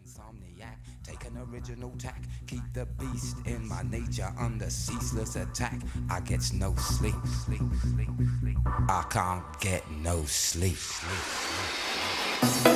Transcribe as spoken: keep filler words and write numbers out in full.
Insomniac, take an original tack. Keep the beast in my nature under ceaseless attack. I get no sleep, sleep, sleep, sleep. I can't get no sleep. sleep, sleep.